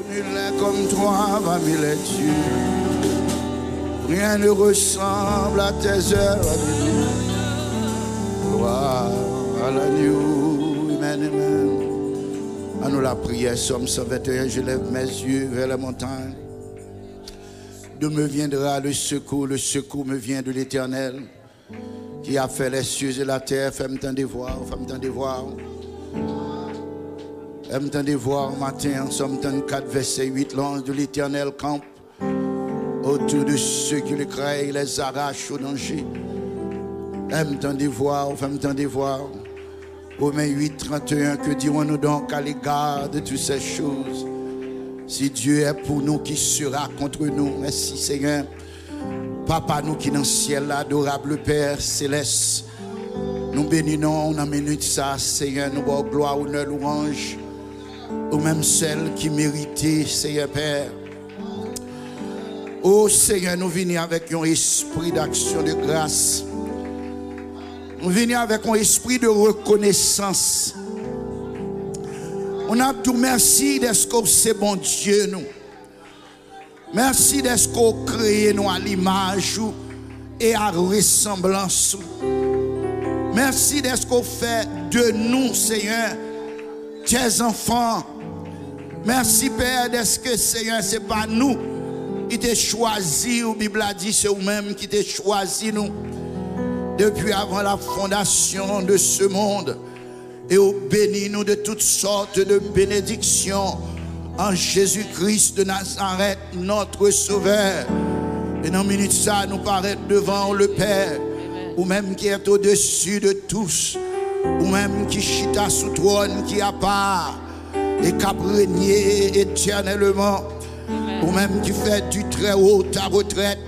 Nul n'est comme toi parmi les dieux. Rien ne ressemble à tes œuvres. Gloire à l'agneau. Amen, amen. À nous la prière, Somme 121, je lève mes yeux vers la montagne. D'où me viendra le secours me vient de l'Éternel, qui a fait les cieux et la terre. Fais-moi t'en dévoir, fais-moi t'en dévoir. Fais-moi t'en dévoir matin, en Somme 34, verset 8, l'ange de l'Éternel campe autour de ceux qui le craignent, les arrache au danger. Fais-moi t'en dévoir, fais-moi t'en dévoir. Romains 8, 31, que dirons-nous donc à l'égard de toutes ces choses? Si Dieu est pour nous, qui sera contre nous? Merci Seigneur. Papa, nous qui dans le ciel, l'adorable Père céleste, nous bénissons dans minute ça, Seigneur, nous bonne gloire, honneur, louange, ou même celle qui méritait, Seigneur Père. Oh Seigneur, nous venons avec un esprit d'action de grâce. Nous venons avec un esprit de reconnaissance. On a tout merci d'être que c'est bon Dieu nous. Merci d'être qu'on crée nous à l'image et à ressemblance. Merci d'être qu'on fait de nous, Seigneur, tes enfants. Merci Père d'être que Seigneur, c'est pas nous qui t'ai choisi, ou Bible a dit c'est vous-même qui t'ai choisi nous. Depuis avant la fondation de ce monde, et au bénis-nous de toutes sortes de bénédictions en Jésus-Christ de Nazareth, notre Sauveur. Et dans minute ça, nous paraître devant le Père, ou même qui est au-dessus de tous, ou même qui chita sous trône, qui a part, et qui a régné éternellement, ou même qui fait du très haut ta retraite.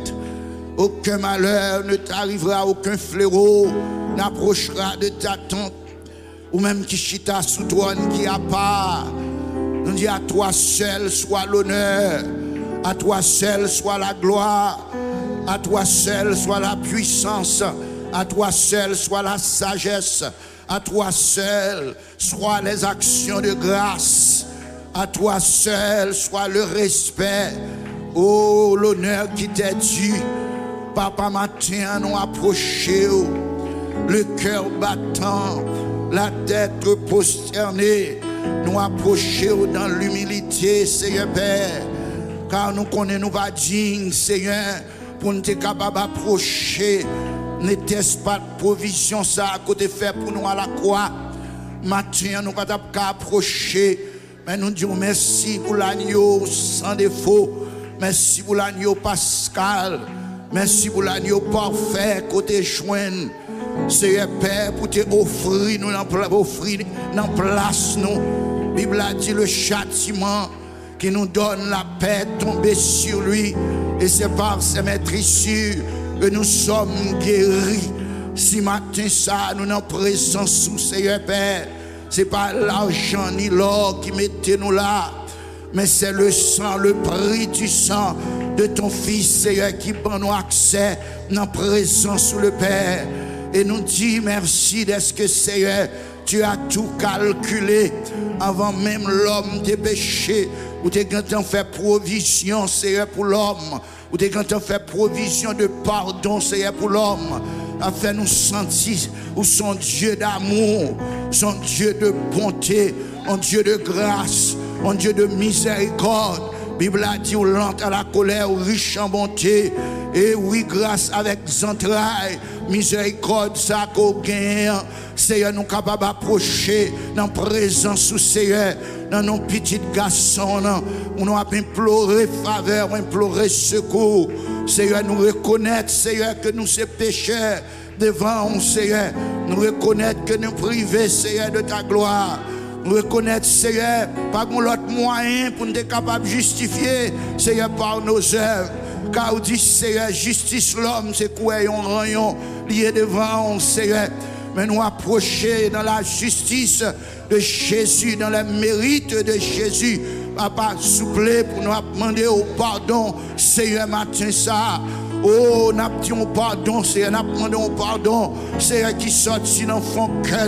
Aucun malheur ne t'arrivera, aucun fléau n'approchera de ta tente. Ou même qui chita sous trône, qui a part. Nous dit à toi seul soit l'honneur, à toi seul soit la gloire, à toi seul soit la puissance, à toi seul soit la sagesse, à toi seul soit les actions de grâce, à toi seul soit le respect. Oh, l'honneur qui t'est dû. Papa, matin, nous approchons, le cœur battant, la tête prosternée, nous approchons dans l'humilité, Seigneur Père, car nous connaissons nous pas dignes, Seigneur, pour nous être capables d'approcher. N'était-ce pas de provision ça à côté fait pour nous à la croix? Matin, nous ne pouvons pas approcher, mais nous disons merci pour l'agneau sans défaut, merci pour l'agneau pascal. Merci pour l'agneau parfait côté joindre. Seigneur Père, pour te offrir nous dans place nous. Bible a dit le châtiment qui nous donne la paix tomber sur lui. Et c'est par ses maîtrisures que nous sommes guéris. Si matin ça nous en présence sous Seigneur Père, c'est pas l'argent ni l'or qui mettait nous là, mais c'est le sang, le prix du sang de ton Fils, Seigneur, qui prend nous accès dans la présence sous le Père. Et nous dit merci d'être que, Seigneur, tu as tout calculé avant même l'homme des péchés, ou tu as fait provision, Seigneur, pour l'homme, ou tu as fait provision de pardon, Seigneur, pour l'homme, afin de nous sentir où son Dieu d'amour, son Dieu de bonté, un Dieu de grâce, un Dieu de miséricorde. Bible a dit, lent à la colère, riche en bonté. Et oui, grâce avec entrailles, miséricorde, ça qu'on gagne. Seigneur, nous capables d'approcher dans la présence sous Seigneur, dans nos petits garçons, où nous avons imploré faveur, imploré secours. Seigneur, nous reconnaître, Seigneur, que nous sommes pécheurs devant nous, Seigneur. Nous reconnaître que nous privons, Seigneur, de ta gloire. Nous reconnaître, Seigneur, pas l'autre moyen pour nous être capables de justifier, Seigneur, par nos œuvres. Car vous dites, Seigneur, justice l'homme, c'est quoi un rayon lié devant nous, Seigneur. Mais nous approcher dans la justice de Jésus, dans le mérite de Jésus. Papa, souple pour nous demander au pardon, Seigneur, matin ça. Oh, nous avons pardon, Seigneur, nous demandons pardon, Seigneur, qui sortit dans le fond que nous.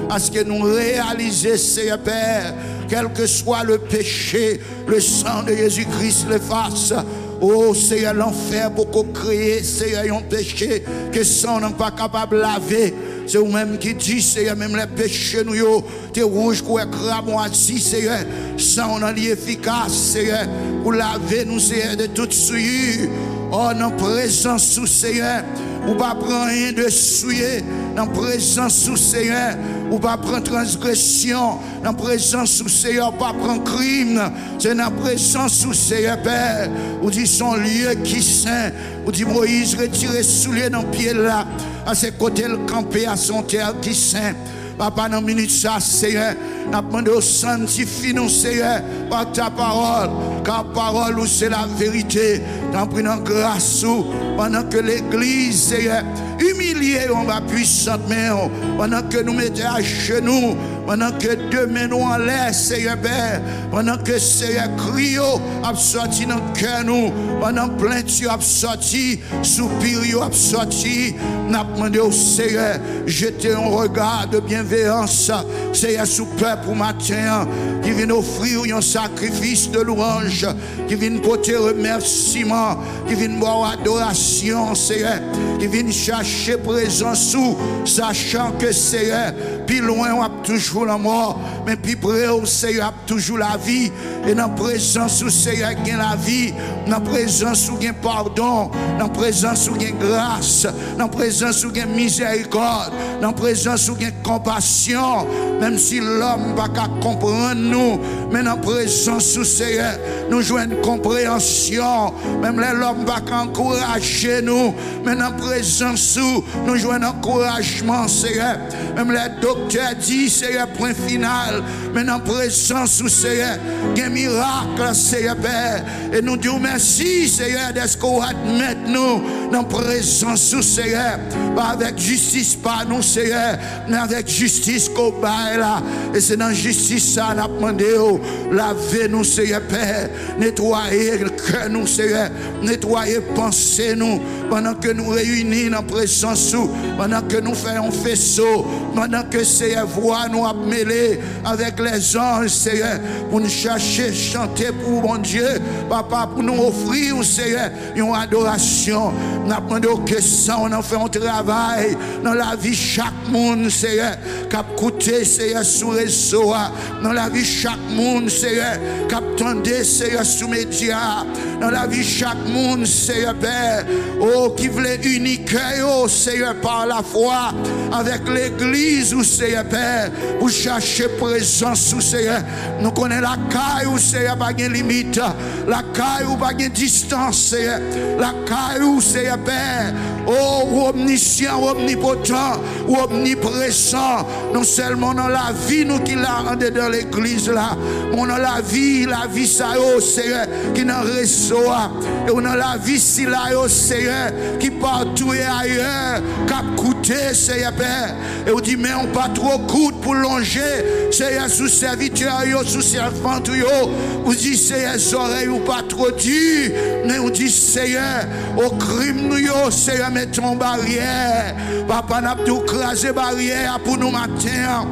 à ce que nous réalisions, Seigneur Père, quel que soit le péché, le sang de Jésus-Christ l'efface. Oh Seigneur, l'enfer pour qu'on crée, Seigneur, un péché que sang n'est pas capable de laver. C'est vous-même qui dit, Seigneur, même les péchés nous, t'es rouge, qu'on est cramoisi, Seigneur, sang on est efficace, Seigneur, pour laver nous, Seigneur, de toute souillure. Oh, dans présence sous Seigneur, ou pas prendre rien de souillé, dans présence sous Seigneur, ou pas prendre transgression, dans présence sous Seigneur, pas prendre crime, c'est dans présence sous Seigneur Père, ou dit son lieu qui saint, ou dit Moïse retire souliers dans le pied là, à ses côtés le camper à son terre qui saint. Papa, dans minute ça, Seigneur, nous demandons au sanctifie nous, Seigneur, par ta parole, car parole où c'est la vérité. Nous prenons grâce pendant que l'église, Seigneur, humiliée, on va puissante, mais pendant que nous mettons à genoux, pendant que deux mains nous en l'air, Seigneur Père, pendant que Seigneur crio a sorti dans le cœur nous, pendant plainte a sorti, soupir a sorti, nous demandons au Seigneur, jeter un regard de bienveillance, Seigneur, sous peuple pour matin, qui vient offrir un sacrifice de louange, qui vient porter remerciement, qui vient boire adoration, Seigneur, qui vient chercher présence sous, sachant que Seigneur, plus loin on a toujours la mort, mais plus près au Seigneur a toujours la vie, et dans la présence où Seigneur il y a la vie, dans la présence où il y a pardon, dans la présence où il y a grâce, dans la présence où il y a miséricorde, dans la présence où il y a compassion, même si l'homme ne va pas comprendre nous, mais dans la présence où Seigneur nous jouons une compréhension, même l'homme ne va pas encourager nous, mais dans la présence où nous jouons un encouragement, Seigneur, même les docteurs disent, Seigneur, point final, mais dans la présence où Seigneur, il y a un miracle, Seigneur Père, et nous disons merci, Seigneur, d'être qu'on admette nous dans la présence où Seigneur, pas avec justice, pas nous, Seigneur, mais avec justice qu'on baille là, et c'est dans la justice ça, nous avons demandé, lavez nous, Seigneur Père, nettoyer le cœur nous, Seigneur, nettoyer pensée nous, pendant que nous réunissons dans la présence où, pendant que nous faisons un faisceau, pendant que Seigneur voit nous mêler avec les anges, Seigneur, pour nous chercher, chanter pour mon Dieu, Papa, pour nous offrir, Seigneur, une adoration. Nous demandons que ça, on en fait un travail dans la vie chaque monde, Seigneur, qui a coûté, Seigneur, sous réseau, dans la vie chaque monde, Seigneur, qui a attendu, Seigneur, sous médias, dans la vie chaque monde, Seigneur Père, oh, qui voulait uniquer, oh, Seigneur, par la foi, avec l'église, ou Seigneur Père, pour chercher présence, ou Seigneur, nous connaissons la caille, où Seigneur, pas de limite, la caille, où pas de distance, Seigneur, la caille, où Seigneur Père, oh, omniscient, omnipotent, omniprésent, non seulement dans la vie, nous qui l'a rendu dans l'église là, mais dans la vie, ça, oh Seigneur, qui dans le réseau, et dans la vie, si là, oh Seigneur, qui partout et ailleurs, qui a coûté, Seigneur Père, et on dit, mais on pas trop coûte pour longer, Seigneur, sous serviteur, sous servant, on dit, Seigneur, oreilles ou pas trop dur, mais on dit, Seigneur, au crime, nous, Seigneur, mettons barrière, papa n'a pas crasé barrière pour nous matin.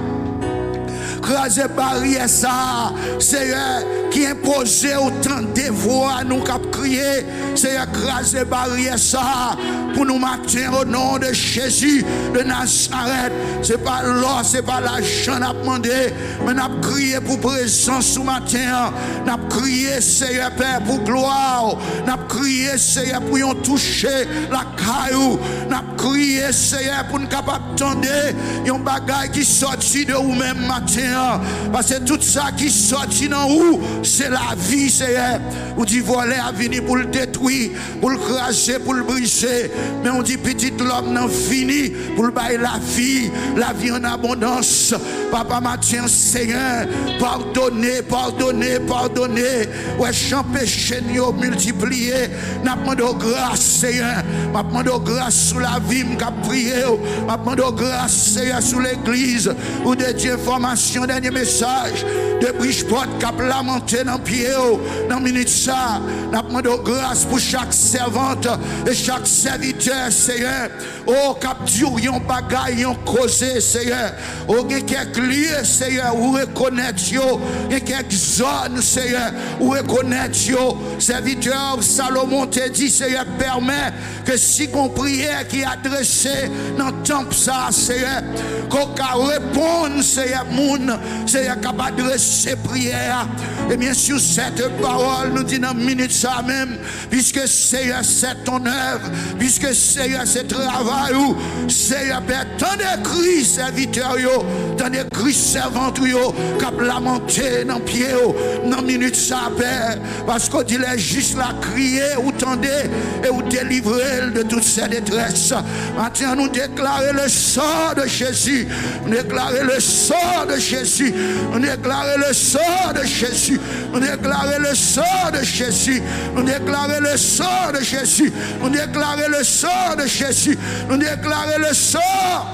Craser barrière ça, Seigneur, qui imposait autant de voix à nous qui crier, Seigneur, craser barrière ça, pour nous maintenir au nom de Jésus de Nazareth. C'est pas l'or, c'est pas l'argent n'a demandé, mais n'a crié pour présence ce matin, n'a crié, Seigneur Père, pour gloire, n'a crié, Seigneur, pour y toucher la caillou, n'a crié, Seigneur, pour nous capable d'entendre, yon bagay qui sorti de vous-même matin. Parce que tout ça qui sortit dans où, c'est la vie, Seigneur. On dit voler à venir pour le détruire, pour le cracher, pour le briser. Mais on dit petit l'homme n'a fini pour le bailler la vie en abondance. Papa Mathieu, Seigneur, pardonnez, pardonnez, pardonnez. Ouais, champ péché nous multiplié. N'a demandé grâce, Seigneur. N'a demandé grâce sous la vie, m'a prié. N'a demandé grâce, Seigneur, sous l'église. Ou des informations un dernier message de Bridgeport qui a lamenté dans le pied, dans la minute ça. Nous demandons grâce pour chaque servante et chaque serviteur, Seigneur. Oh, cap dur, yon bagay, yon causé, Seigneur. Oh, il y a quelques lieux, Seigneur, où reconnaître, il y a quelques zones, Seigneur, où reconnaître, serviteur Salomon te dit, Seigneur, permet que si qu'on prière qui est adressée dans le temple, ça, Seigneur, qu'on répondre, Seigneur, moun, Seigneur, qu'on adresser prière. Et bien sûr, cette parole nous dit dans une minute ça même, puisque Seigneur, c'est ton œuvre, puisque Seigneur, c'est travail, où Seigneur, Père, tant de cris, serviteurs, tant de cris, servantes, qu'on lamenté dans le pied, dans une minute ça, Père, parce qu'on dit les justes la crier, ou tendez, et ou délivrer de toutes ces détresses. Maintenant, nous déclarer le sort de Jésus, nous déclarer le sort de Jésus, nous déclarer le sort de Jésus, nous déclarer le sort de Jésus, nous déclarer le sort de Jésus, nous déclarer le sort de Jésus, nous déclarer le sort.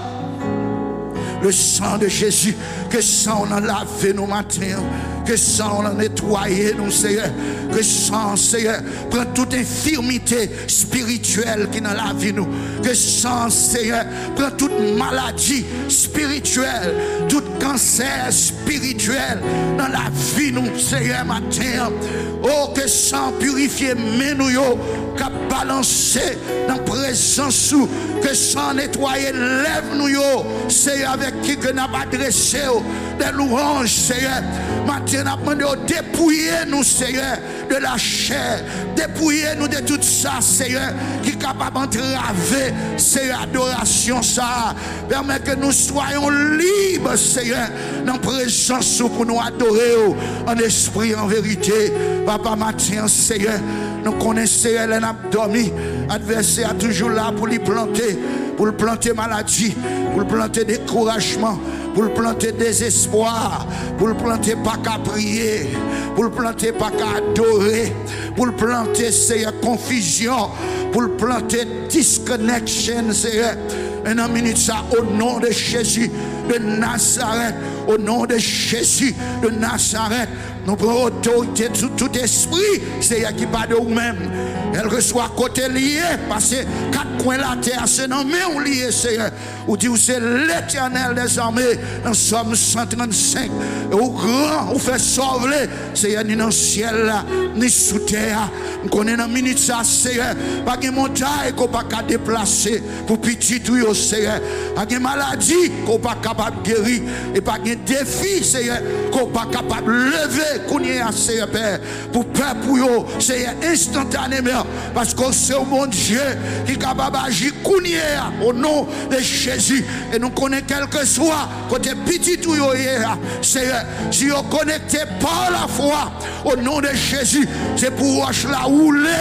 Le sang de Jésus, que sang on a lavé nos matins, que sang on a nettoyé nous, Seigneur, que sang, Seigneur, prend toute infirmité spirituelle qui est dans la vie nous, que sang, Seigneur, prend toute maladie spirituelle, tout cancer spirituel dans la vie nous, Seigneur, matin. Oh, que sang purifié, mais nous, qu'à balancer dans la présence, que sang nettoyer, lève nous, Seigneur, avec qui que n'a pas adressé des louanges, Seigneur. Maintenant, nous demandons de dépouiller nous, Seigneur, de la chair, dépouiller nous de tout ça, Seigneur, qui est capable d'entraver, Seigneur, adoration, ça. Permet que nous soyons libres, Seigneur, dans la présence pour nous adorer en esprit, en vérité. Papa, matin, Seigneur, nous connaissons l'abdomen, l'adversaire est toujours là pour lui planter maladie, pour le planter découragement, pour le planter désespoir, pour le planter pas qu'à prier, pour le planter pas qu'à adorer, pour le planter, Seigneur, confusion, pour le planter disconnection, Seigneur. Et dans une minute ça, au nom de Jésus de Nazareth, au nom de Jésus de Nazareth, nous prenons autorité sur tout esprit, Seigneur, qui pas de nous-mêmes. Elle reçoit côté lié, parce que quatre coins de la terre, c'est dans mes on lié, Seigneur. Ou dit, c'est l'Éternel des armées, dans Somme 135. Et au grand, ou fait sauver, Seigneur, ni dans le ciel, là, ni sous terre. Nous connaissons dans une minute ça, Seigneur. Pas de montagne qu'on pas qu'à déplacer pour petit tout, Seigneur. Pas de maladie qu'on pas capable de guérir. Et pas de défi, Seigneur, qu'on pas capable de lever, qu'on y a, Seigneur, Père. Pour peur pour eux, Seigneur, instantanément. Parce que c'est au mon Dieu qui est capable d'agir au nom de Jésus. Et nous connaissons quel que soit côté petit tout Seigneur, si on connecté par la foi au nom de Jésus, c'est pour roche la rouler.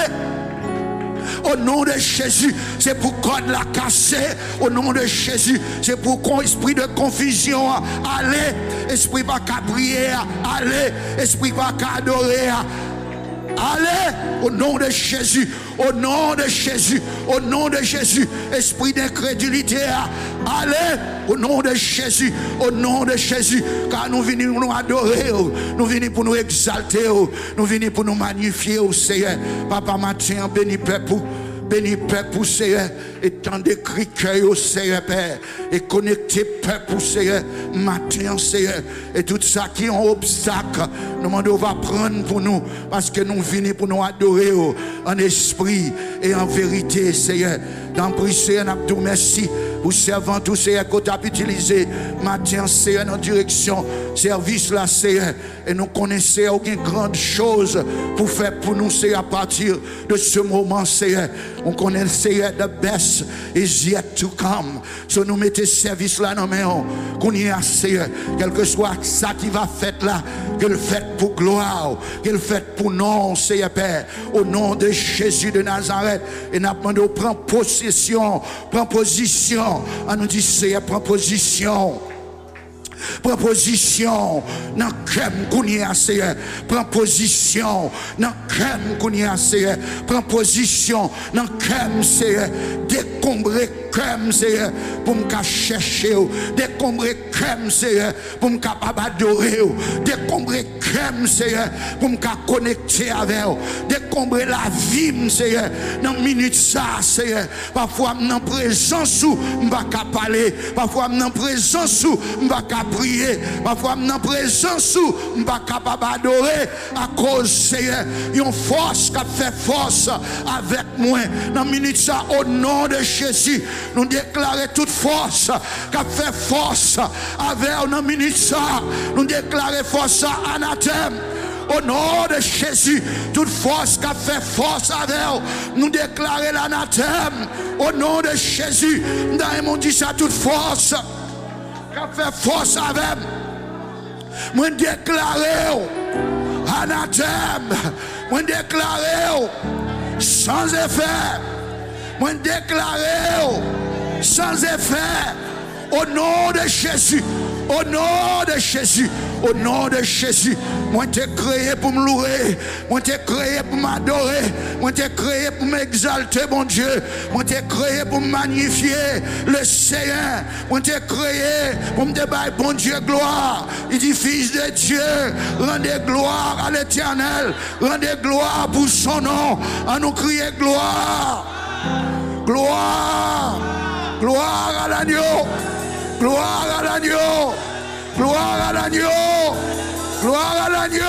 Au nom de Jésus, c'est pour code la casser. Au nom de Jésus, c'est pour qu'on esprit de confusion. Allez, esprit pas qu'à prier. Allez, esprit pas qu'à adorer. Allez, au nom de Jésus, au nom de Jésus, au nom de Jésus, esprit d'incrédulité, allez, au nom de Jésus, au nom de Jésus, car nous venons pour nous adorer, nous venons pour nous exalter, nous venons pour nous magnifier au Seigneur. Papa matin, béni peuple. Béni peuple, Seigneur, et tant de cris cœur, Seigneur, Père, et connecté peuple, Seigneur, matin, Seigneur, et tout ça qui est un obstacle, nous demandons va prendre pour nous, parce que nous venons pour nous adorer en esprit et en vérité, Seigneur. Dans le prix, Seigneur, nous vous merci pour servant tout, Seigneur, qu'on a utilisé matin, Seigneur, dans direction, service là, Seigneur, et nous connaissons aucune grande chose pour faire pour nous, Seigneur, à partir de ce moment, Seigneur. On connaît le Seigneur, the best is yet to come. So nous mettons service là dans nos mains, qu'on y a, Seigneur, quel que soit ça qui va faire là, que le fait pour gloire, que le fait pour nom, Seigneur Père, au nom de Jésus de Nazareth. Et nous demandons, prends possession, prends position. On nous dit, Seigneur, prends position. Prends position dans le cœur, Seigneur. Prends position dans le cœur, Seigneur. Prends position dans le cœur, Seigneur. Décombrer cœur, Seigneur, pour me chercher. Décombrer cœur, Seigneur, pour me capable adorer. Décombrer cœur, Seigneur, pour me connecter avec. Décombrer la vie, Seigneur, dans une minute ça, Seigneur. Parfois, dans présence où je ne vais pas parler. Parfois, dans présence où je ne vais pas prier. Parfois, dans présence où je ne vais pas capable adorer. À cause, Seigneur, une force qui fait force avec moi. Dans une minute ça, au nom de Jésus, nous déclarons toute force qui fait force avec nous. Dans une minute ça, nous déclarons force anathème. Au nom de Jésus, toute force qui a fait force avec nous déclarer l'anathème. Au nom de Jésus, nous dit ça, toute force qui a fait force avec nous déclarer anathème. Nous déclarer sans effet. Nous déclarer sans effet. Au nom de Jésus. Au nom de Jésus, au nom de Jésus, moi t'ai créé pour me louer, moi t'ai créé pour m'adorer, moi t'ai créé pour m'exalter, mon Dieu, moi t'ai créé pour magnifier le Seigneur, moi t'ai créé pour me débailler, bon Dieu, gloire. Il dit, fils de Dieu, rendez gloire à l'Éternel, rendez gloire pour son nom, à nous crier gloire, gloire, gloire à l'agneau. Gloire à l'agneau, gloire à l'agneau, gloire à l'agneau,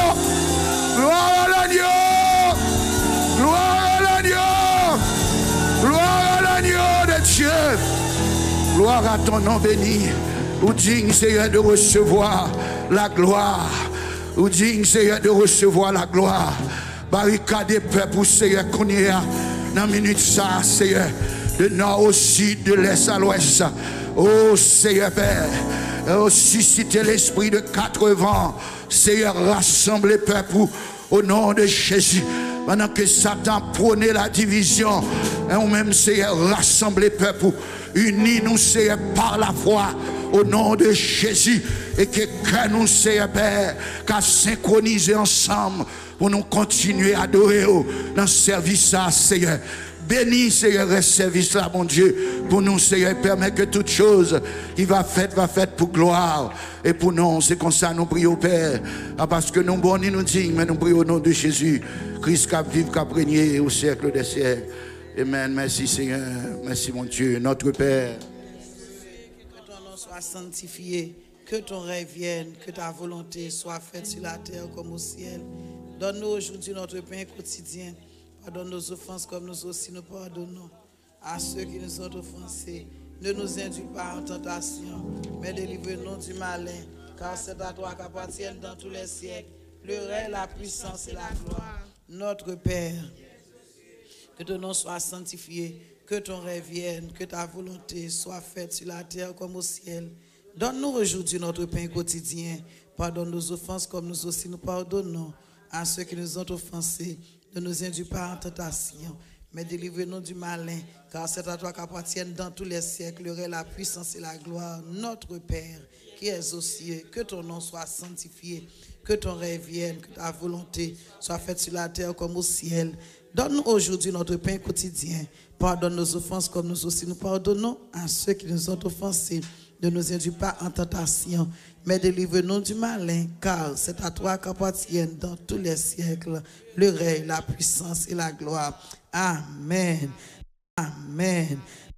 gloire à l'agneau, gloire à l'agneau, gloire à l'agneau de Dieu, gloire à ton nom béni, ou digne Seigneur de recevoir la gloire, ou digne Seigneur de recevoir la gloire, barricade peuple Seigneur qu'on y a dans la minute ça Seigneur, de nord au sud, de l'est à l'ouest. Oh Seigneur Père, oh, suscitez l'esprit de 4 vents, Seigneur, rassemble les peuples au nom de Jésus. Pendant que Satan prônait la division, et ou même Seigneur, rassemble les peuples, unis-nous Seigneur par la foi, au nom de Jésus, et que nous Seigneur Père, qu'à synchroniser ensemble pour nous continuer à adorer dans ce service là Seigneur. Bénis, Seigneur, le service là, mon Dieu, pour nous, Seigneur, permet que toute chose qui va faite pour gloire. Et pour nous, c'est comme ça, nous prions, Père. Parce que nous, bon, nous dignes, mais nous prions au nom de Jésus. Christ qui vive, qui a régné au siècle des siècles. Amen. Merci, Seigneur. Merci, mon Dieu, notre Père. Que ton nom soit sanctifié, que ton règne vienne, que ta volonté soit faite sur la terre comme au ciel. Donne-nous aujourd'hui notre pain quotidien. Pardonne nos offenses comme nous aussi nous pardonnons à ceux qui nous ont offensés. Ne nous induis pas en tentation, mais délivre-nous du malin, car c'est à toi qu'appartiennent dans tous les siècles le règne, la puissance et la gloire. Notre Père, que ton nom soit sanctifié, que ton règne vienne, que ta volonté soit faite sur la terre comme au ciel. Donne-nous aujourd'hui notre pain quotidien. Pardonne nos offenses comme nous aussi nous pardonnons à ceux qui nous ont offensés. Ne nous induis pas en tentation, mais délivre-nous du malin, car c'est à toi qu'appartiennent dans tous les siècles le règne, la puissance et la gloire. Notre Père, qui es aux cieux, que ton nom soit sanctifié, que ton règne vienne, que ta volonté soit faite sur la terre comme au ciel. Donne-nous aujourd'hui notre pain quotidien. Pardonne nos offenses comme nous aussi nous pardonnons à ceux qui nous ont offensés. Ne nous induis pas en tentation, mais délivre-nous du malin, car c'est à toi qu'appartiennent dans tous les siècles le règne, la puissance et la gloire. Amen. Amen.